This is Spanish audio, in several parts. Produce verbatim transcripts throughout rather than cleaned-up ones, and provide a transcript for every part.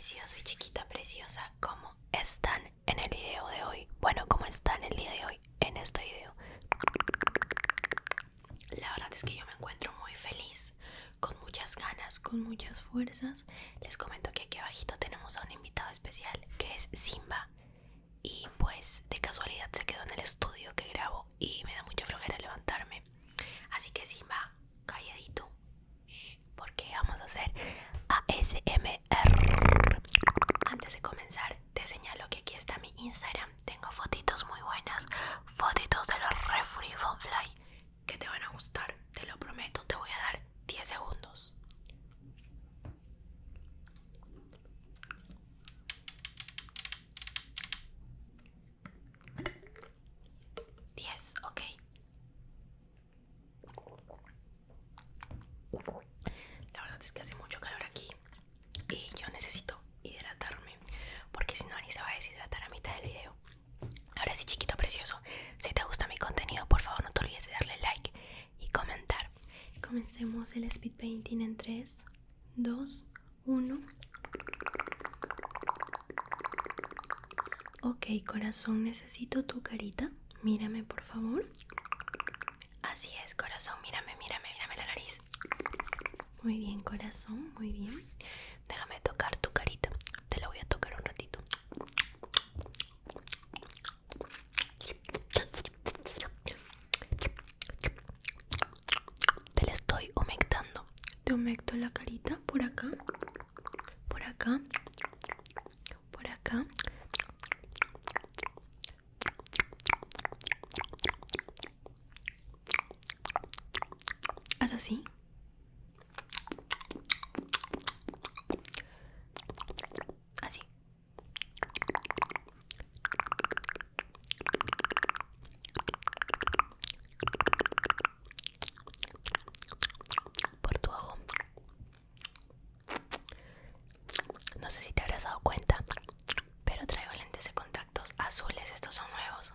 precioso y chiquita preciosa, ¿cómo están en el video de hoy? Bueno, ¿cómo están el día de hoy en este video? La verdad es que yo me encuentro muy feliz, con muchas ganas, con muchas fuerzas. Les comento que aquí abajito tenemos a un invitado especial que es Simba. Y pues de casualidad se quedó en el estudio que grabo y me da mucha flojera levantarme. Así que Simba, calladito, shh, porque vamos a hacer A S M R. Antes de comenzar, te señalo que aquí está mi Instagram. Tengo fotitos muy buenas, fotitos de los Refree Fly que te van a gustar, te lo prometo. Te voy a dar diez segundos. diez, ok. La verdad es que hace mucho calor aquí y yo necesito hidratarme, porque si no Ani se va a deshidratar a mitad del video. Ahora sí, chiquito precioso, si te gusta mi contenido, por favor no te olvides de darle like y comentar. Comencemos el speed painting en tres, dos, uno. Ok, corazón, necesito tu carita. Mírame, por favor. Así es, corazón, mírame, mírame, mírame la nariz. Muy bien, corazón, muy bien. Déjame tocar tu carita. Te la voy a tocar un ratito. Te la estoy humectando. Te humecto la carita por acá, por acá, por acá. Haz así. Así. Por tu ojo. No sé si te habrás dado cuenta, pero traigo lentes de contactos azules. Estos son nuevos.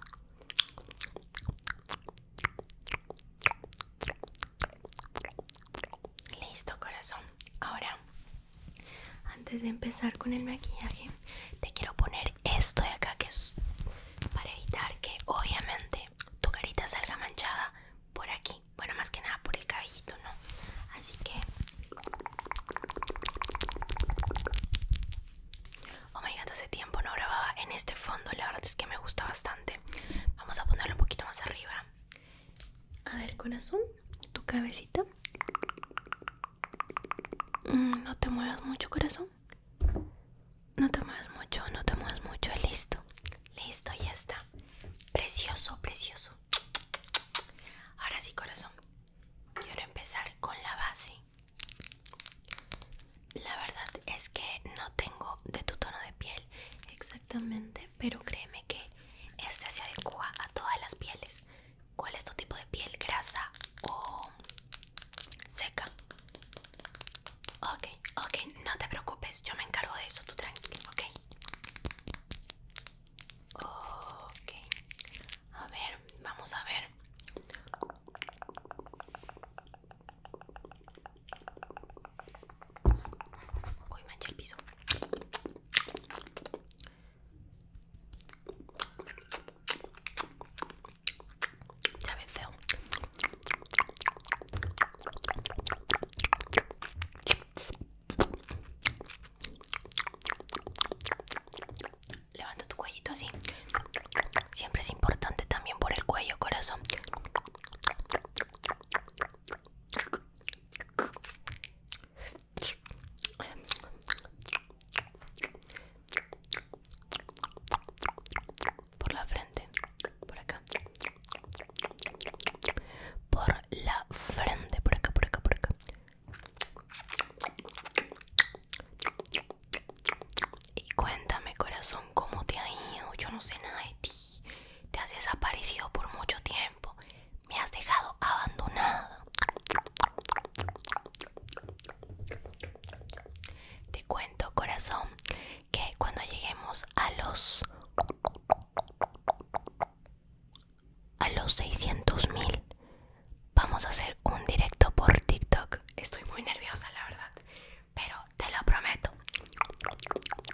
Listo, corazón. Ahora, antes de empezar con el maquillaje, te quiero poner esto de acá, que es para evitar que obviamente tu carita salga manchada por aquí. Bueno, más que nada por el cabellito, ¿no? Así que... oh my god, hace tiempo no grababa en este fondo. La verdad es que me gusta bastante. Vamos a ponerlo un poquito más arriba. A ver, corazón, tu cabecita. Mm, no te muevas mucho, corazón. No te muevas mucho, no te muevas mucho. Listo, listo, ya está. Precioso, precioso. Ahora sí, corazón, quiero empezar con la base. La verdad es que no tengo de tu tono de piel exactamente, pero créeme que este se adecua a todas las pieles. ¿Cuál es tu tipo de piel? ¿Grasa o seca? Ok, ok, no te preocupes, yo me encargo de eso, tú tranquilo, ok. Ok, a ver, vamos a ver. Uy, manché el piso. Sabe feo. Levanta tu cuellito así. Siempre es importante también por el cuello, corazón. Por la frente, por acá. Por la frente, por acá, por acá, por acá. Y cuéntame, corazón, ¿cómo te ha ido? Yo no sé nada de ti. Te has desaparecido por mucho tiempo. Me has dejado abandonada. Te cuento, corazón, que cuando lleguemos a los a los seiscientos mil vamos a hacer un directo por TikTok. Estoy muy nerviosa, la verdad, pero te lo prometo.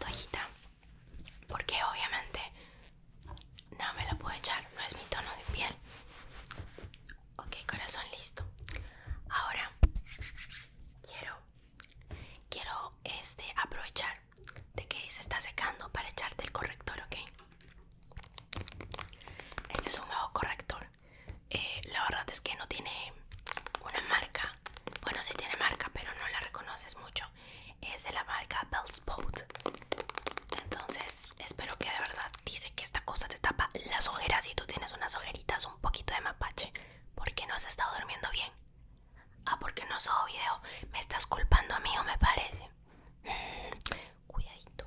toallita, porque obviamente no me la puedo echar, no es mi tono de piel. Ok, corazón, listo. Ahora quiero quiero este aprovechar de que se está secando para echarte el corrector, ok. Este es un nuevo corrector. Eh, la verdad es que no tiene una marca. Bueno, sí tiene marca, pero no la reconoces mucho. Es de la marca Bellspot. Entonces espero que de verdad, dice que esta cosa te tapa las ojeras y tú tienes unas ojeritas un poquito de mapache. ¿Por qué no has estado durmiendo bien? Ah, porque no subo video. Me estás culpando a mí, o me parece. Mm, cuidadito.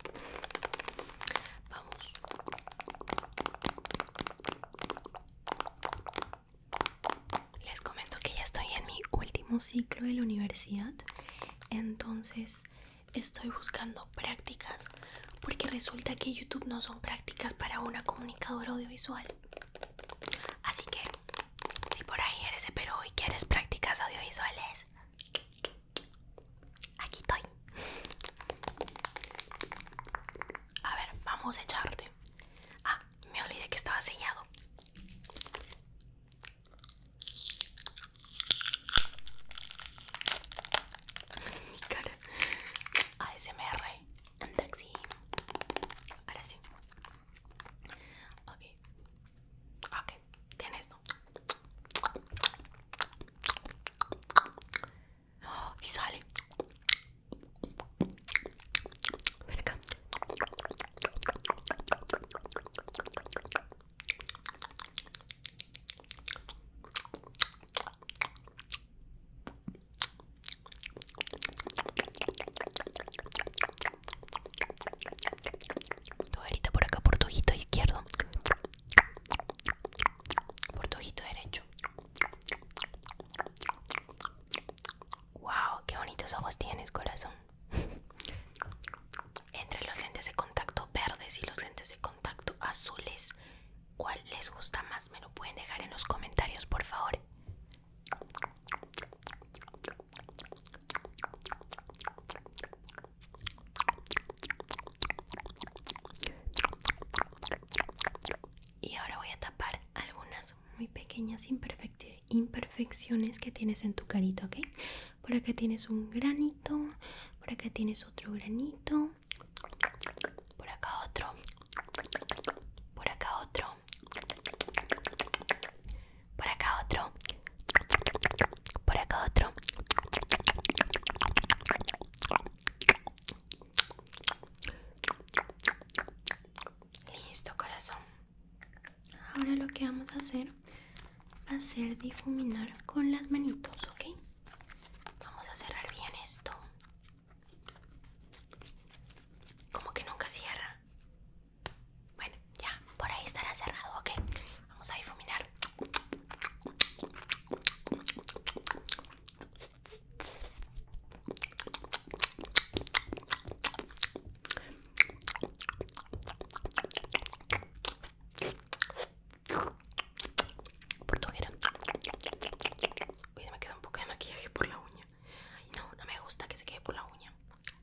Vamos. Les comento que ya estoy en mi último ciclo de la universidad. Entonces estoy buscando prácticas, porque resulta que YouTube no son prácticas para una comunicadora audiovisual. Así que si por ahí eres de Perú y quieres prácticas audiovisuales, aquí estoy. A ver, vamos a echarte. Ah, me olvidé que estaba sellado. Mi cara. A S M R en taxi. Ahora sí. Ok. Ok, tienes, ¿no? Oh, sí sale. Ven acá. Tu verita por acá, por tu ojito izquierdo. Por tu ojito derecho. Wow, qué bonitos ojos tienes, corazón. Entre los lentes de contacto verdes y los lentes de contacto azules, ¿cuál les gusta más? Me lo pueden dejar en los comentarios, por favor. Y ahora voy a tapar algunas muy pequeñas imperfec- imperfecciones que tienes en tu carita, ¿ok? Por acá tienes un granito, por acá tienes otro granito, por acá otro, por acá otro, por acá otro, por acá otro. Listo, corazón. Ahora lo que vamos a hacer va a ser difuminar con las manitos, ¿ok? Vamos a cerrar bien esto. Como que nunca cierra. Bueno, ya, por ahí estará cerrado, ¿ok? Vamos a difuminar. Por tu ojera. Uy, se me queda un poco de maquillaje por la uña. Ay, no, no me gusta que se quede por la uña.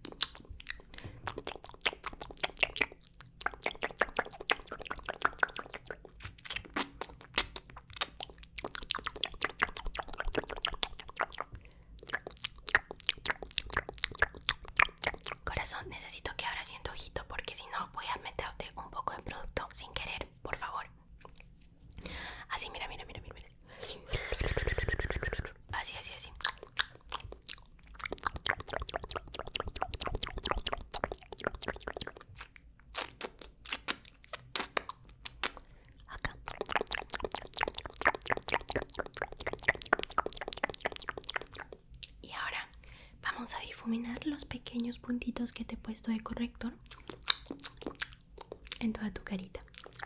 Corazón, necesito que abras bien tu ojito, porque si no voy a meterte un poco de producto sin querer, por favor. Así, mira, mira, mira, mira, mira. Así, así, así. Acá. Y ahora vamos a difuminar los pequeños puntitos que te he puesto de corrector en toda tu carita.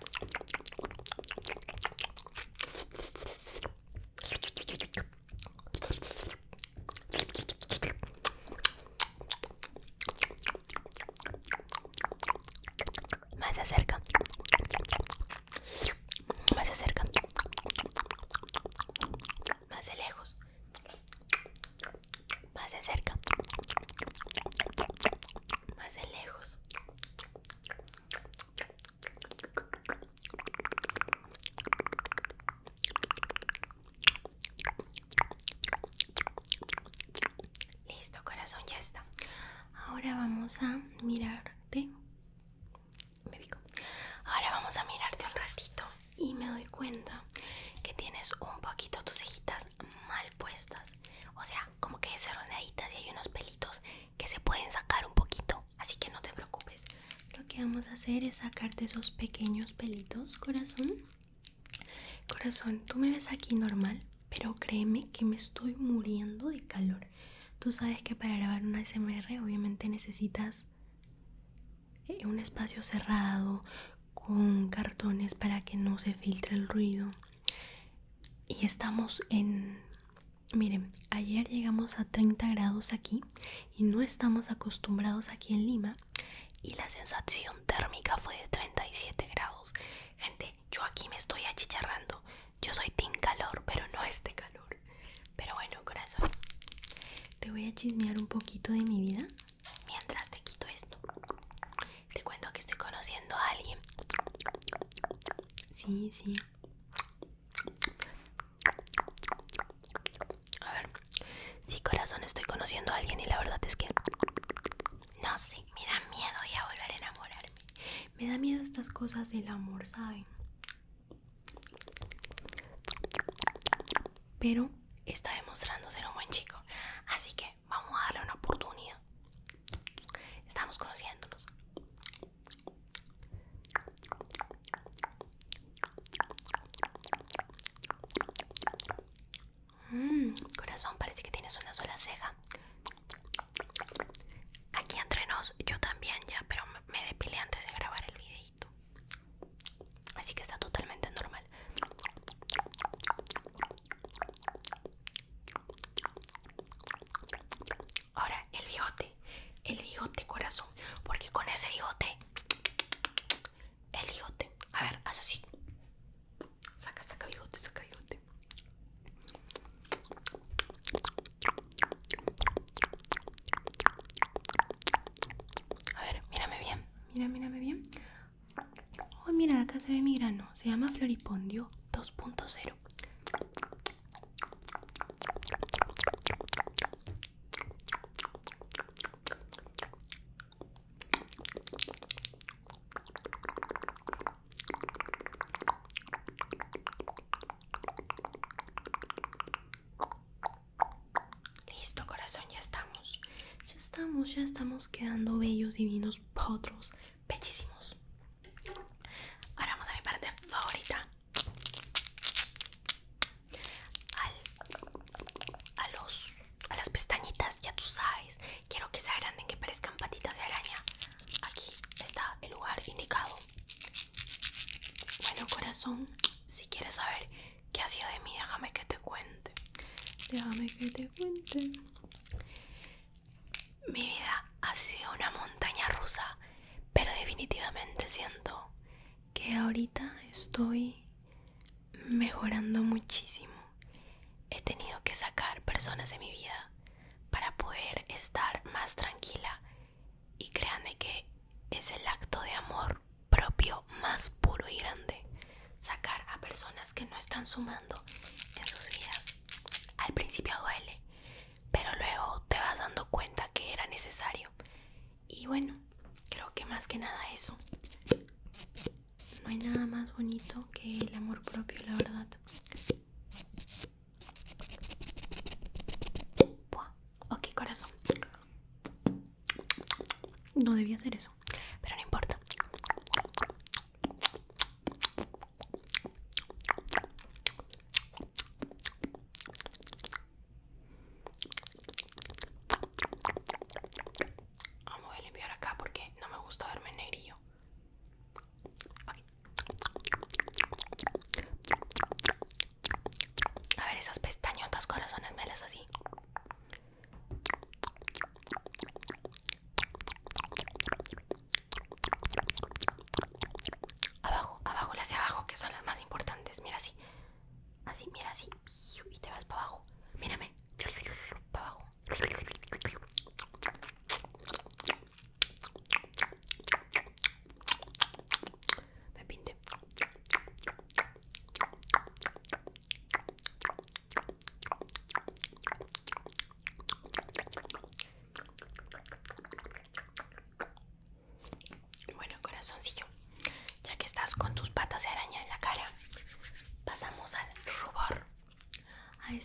Más de cerca. Más de cerca. Más de lejos. Más de cerca. Más de lejos. vamos a mirarte. Me pico. Ahora vamos a mirarte un ratito y me doy cuenta que tienes un poquito tus cejitas mal puestas. O sea, como que desordenaditas y hay unos pelitos que se pueden sacar un poquito. Así que no te preocupes. Lo que vamos a hacer es sacarte esos pequeños pelitos, corazón. Corazón, tú me ves aquí normal, pero créeme que me estoy muriendo de calor. Tú sabes que para grabar una A S M R obviamente necesitas eh, un espacio cerrado con cartones para que no se filtre el ruido. Y estamos en... Miren, ayer llegamos a treinta grados aquí y no estamos acostumbrados aquí en Lima. Y la sensación térmica fue de treinta y siete grados. Gente, yo aquí me estoy achicharrando. Yo soy team calor, pero no este calor. Pero bueno, corazón, te voy a chismear un poquito de mi vida mientras te quito esto. Te cuento que estoy conociendo a alguien. Sí, sí. A ver. Sí, corazón, estoy conociendo a alguien y la verdad es que... no sé, me da miedo ya volver a enamorarme. Me da miedo estas cosas del amor, ¿saben? Pero está demostrando ser un buen chico. Así que vamos a darle una oportunidad. Estamos conociéndonos. Mmm, corazón, parece que tienes una sola ceja. Aquí entre nos, yo también ya, pero me depilé antes de grabar el videito. Así que está totalmente normal. Ahora, el bigote. El bigote, corazón. Porque con ese bigote... El bigote. A ver, haz así. Saca, saca bigote, saca bigote. A ver, mírame bien. Mira, mírame bien. Oh, mira, acá se ve mi grano. Se llama Floripondio dos punto cero. Listo, corazón, ya estamos. Ya estamos, ya estamos quedando bellos, divinos, potros, bellísimos. Ahora vamos a mi parte favorita. Al, a los, a las pestañitas, ya tú sabes. Quiero que se agranden, que parezcan patitas de araña. Aquí está el lugar indicado. Bueno, corazón, si quieres saber qué ha sido de mí, déjame que te cuente. Déjame que te cuente. Mi vida ha sido una montaña rusa, pero definitivamente siento que ahorita estoy mejorando muchísimo. He tenido que sacar personas de mi vida para poder estar más tranquila, y créanme que es el acto de amor propio más puro y grande. Sacar a personas que no están sumando en sus vidas. Al principio duele, pero luego te vas dando cuenta que era necesario. Y bueno, creo que más que nada eso. No hay nada más bonito que el amor propio, la verdad. Buah. Ok, corazón. No debía hacer eso, pero no importa. Vamos a limpiar acá porque no me gusta verme negrillo. Okay. A ver, esas pestañotas, corazones, melas así. Abajo, abajo, las de abajo, que son las más importantes. Mira así. Así, mira así. Y te vas para abajo. Mírame. Para abajo. Me pinté.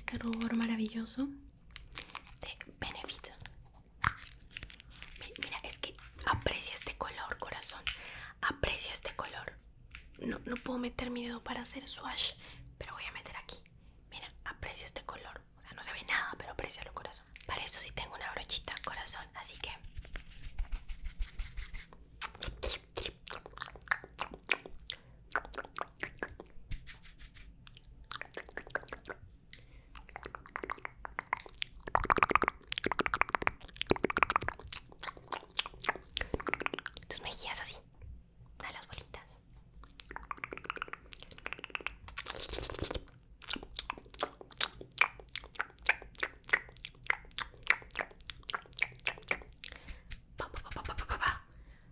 este rubor maravilloso de Benefit. Mira, es que aprecia este color, corazón. Aprecia este color. No, no puedo meter mi dedo para hacer swash, pero voy a meter aquí. Mira, aprecia este color. O sea, no se ve nada, pero aprecialo, corazón. Para esto sí tengo una brochita, corazón, así que... tus mejillas así, a las bolitas. Pa, pa, pa, pa, pa, pa, pa.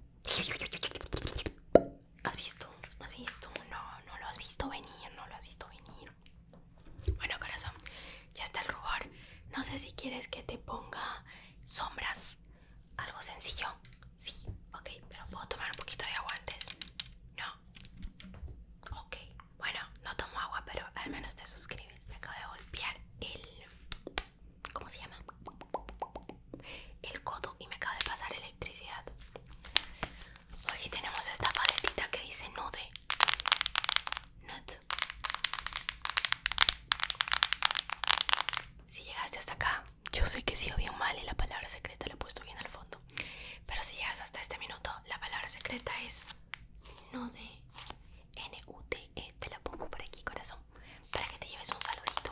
¿Has visto? ¿Has visto? No, no lo has visto venir, no lo has visto venir. Bueno, corazón, ya está el rubor. No sé si quieres que te ponga sombras. Algo sencillo. Sí, ok, pero puedo tomar un poquito de agua antes. No. Ok, bueno, no tomo agua, pero al menos te suscribes. Me acabo de golpear el... ¿cómo se llama? El codo y me acaba de pasar electricidad. Aquí tenemos esta paletita que dice Nude. Nude. Si llegaste hasta acá, yo sé que sí o bien mal y la palabra secreta la he puesto bien al fondo. Pero si llegas hasta este minuto, la palabra secreta es Nude. N U D E. Te la pongo por aquí, corazón, para que te lleves un saludito.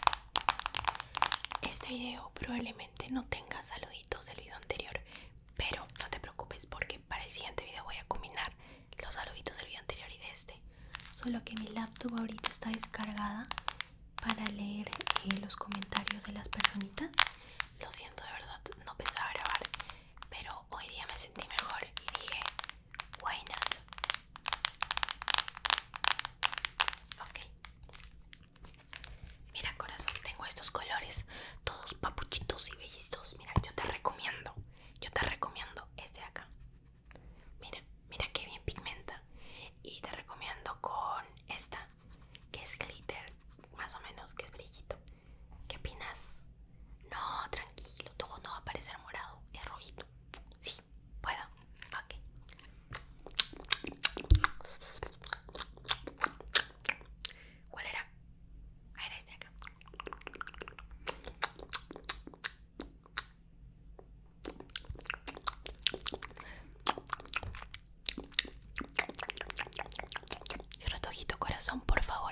Este video probablemente no tenga saluditos del video anterior, pero no te preocupes porque para el siguiente video voy a combinar los saluditos del video anterior y de este. Solo que mi laptop ahorita está descargada para leer eh, los comentarios de las personitas. Lo siento, de verdad, no pensaba grabar, pero hoy día me sentí mejor y dije, why not? Ok. Mira, corazón, tengo estos colores todos papuchitos y bellitos. Mira, yo te recomiendo, yo te recomiendo este de acá. Mira, mira qué bien pigmenta. Y te recomiendo con esta, que es glitter, más o menos, que es brillito. ¿Qué opinas? No, tranquilo, tu ojo no va a parecer morado, es rojito. Sí, puedo. Ok. ¿Cuál era? Ah, era este de acá. Cierra tu ojito, corazón, por favor.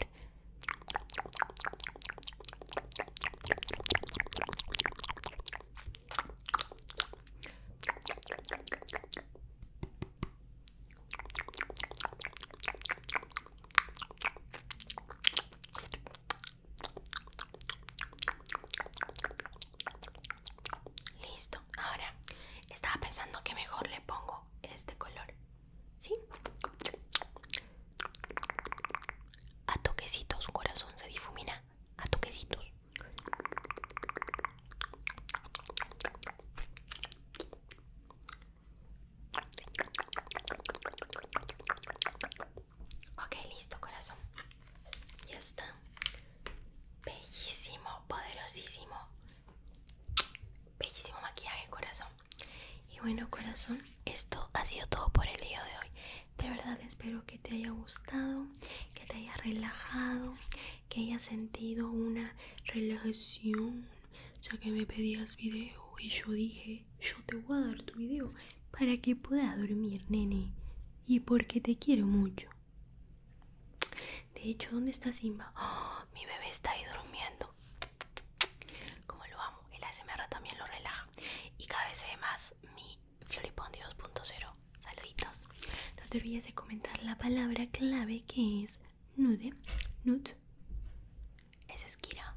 Listo. Ahora estaba pensando que mejor le pongo este color. ¿Sí? A toquecitos, corazón, se difumina. A toquecitos. Ok, listo, corazón. Ya está. Bellísimo, poderosísimo. Bellísimo maquillaje, corazón. Y bueno, corazón, esto ha sido todo por el video de hoy. De verdad espero que te haya gustado, que te haya relajado, que hayas sentido una relajación, ya que me pedías video y yo dije, yo te voy a dar tu video para que puedas dormir, nene, y porque te quiero mucho. De hecho, ¿dónde está Simba? Oh, mi bebé está ahí durmiendo. Como lo amo, el A S M R también lo relaja y cada vez se ve más mi Floripondio dos punto cero. Saluditos. No te olvides de comentar la palabra clave, que es nude. Nude. Esa es Kira.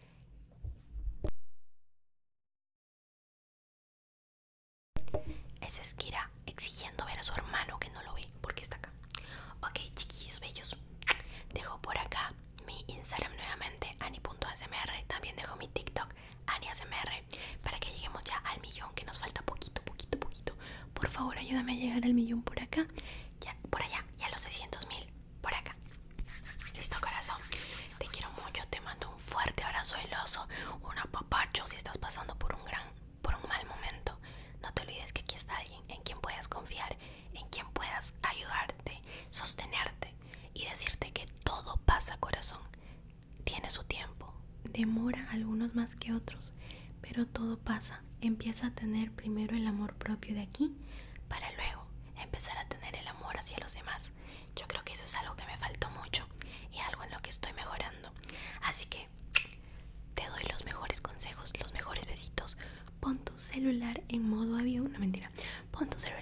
Esa es Kira exigiendo ver a su hermano que no lo ve porque está acá. Ok, chiquillos bellos, dejo por acá mi Instagram nuevamente, ani punto a s m r. También dejo mi TikTok, ani punto a s m r, para que lleguemos ya al millón, que nos falta poquito, poquito, poquito. Por favor, ayúdame a llegar al millón por acá, ya, por allá, y a los seiscientos mil por acá. Listo, corazón, te quiero mucho, te mando un fuerte abrazo de los cariñoso, un apapacho si estás pasando por un gran, por un mal momento. No te olvides que aquí está alguien en quien puedas confiar, en quien puedas ayudarte, sostenerte y decirte que todo pasa, corazón. Tiene su tiempo, demora algunos más que otros, pero todo pasa. Empieza a tener primero el amor propio de aquí para luego empezar a tener el amor hacia los demás. Yo creo que eso es algo que me faltó mucho y algo en lo que estoy mejorando. Así que te doy los mejores consejos, los mejores besitos. Pon tu celular en modo avión, no mentira, pon tu celular